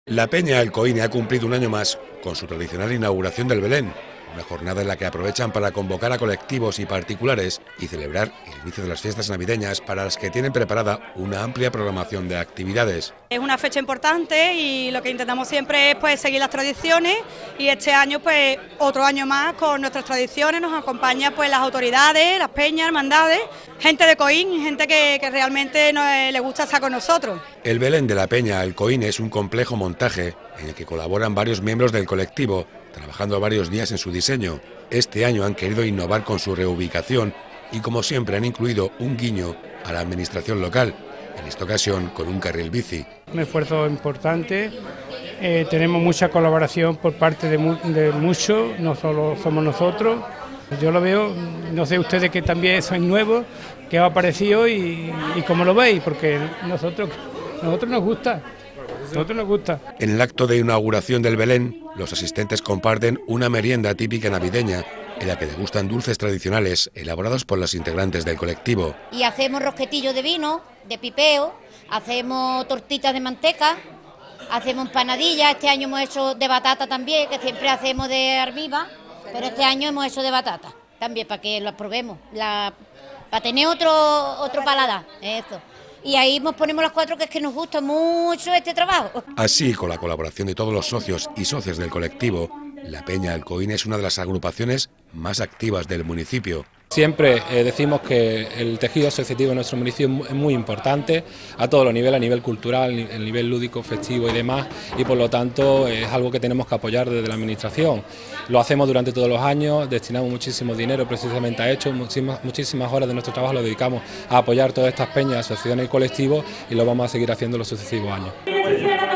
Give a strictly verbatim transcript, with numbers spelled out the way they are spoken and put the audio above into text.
La Peña Alcoine ha cumplido un año más con su tradicional inauguración del Belén, una jornada en la que aprovechan para convocar a colectivos y particulares y celebrar el inicio de las fiestas navideñas, para las que tienen preparada una amplia programación de actividades. Es una fecha importante y lo que intentamos siempre es pues seguir las tradiciones, y este año pues otro año más con nuestras tradiciones. Nos acompañan pues las autoridades, las peñas, hermandades, gente de Coín, gente que, que realmente nos, eh, le gusta estar con nosotros. El Belén de la Peña Alcoine es un complejo montaje en el que colaboran varios miembros del colectivo, trabajando varios días en su diseño. Este año han querido innovar con su reubicación y, como siempre, han incluido un guiño a la administración local, en esta ocasión con un carril bici. Un esfuerzo importante, eh, tenemos mucha colaboración por parte de, mu de muchos, no solo somos nosotros. Yo lo veo, no sé ustedes que también sois nuevos, que ha aparecido y, y cómo lo veis, porque nosotros, nosotros nos gusta. Nosotros nos gusta. En el acto de inauguración del Belén, los asistentes comparten una merienda típica navideña en la que degustan dulces tradicionales elaborados por los integrantes del colectivo. Y hacemos rosquetillos de vino, de pipeo, hacemos tortitas de manteca, hacemos empanadillas. Este año hemos hecho de batata también, que siempre hacemos de arbiva, pero este año hemos hecho de batata también, para que las probemos, la, para tener otro, otro paladar, eso. Y ahí nos ponemos las cuatro, que es que nos gusta mucho este trabajo. Así, con la colaboración de todos los socios y socias del colectivo, la Peña Alcoine es una de las agrupaciones más activas del municipio. Siempre eh, decimos que el tejido asociativo en nuestro municipio es muy importante a todos los niveles, a nivel cultural, a nivel lúdico, festivo y demás, y por lo tanto es algo que tenemos que apoyar desde la administración. Lo hacemos durante todos los años, destinamos muchísimo dinero precisamente a esto, muchísimas, muchísimas horas de nuestro trabajo lo dedicamos a apoyar todas estas peñas, asociaciones y colectivos, y lo vamos a seguir haciendo los sucesivos años.